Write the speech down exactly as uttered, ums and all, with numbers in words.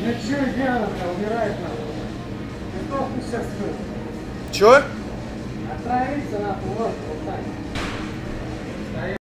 Ну что, Диана, умирает нахуй. Ты что сейчас стоит? Чё? Отравиться нахуй, вот, вот так.